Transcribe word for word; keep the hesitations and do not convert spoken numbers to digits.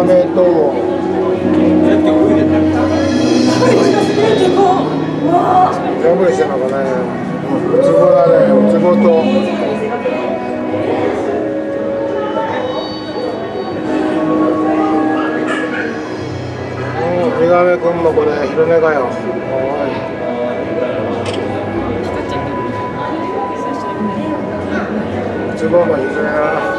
ガメとジャングルしてんのかね。ウツボだね、ウツボとウミガメ君もこれ昼寝かよ。ウツボも昼寝な。